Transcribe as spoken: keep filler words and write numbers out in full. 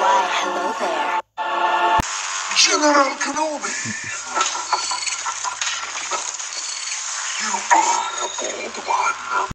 Why, hello there. General Kenobi! You are a bold one.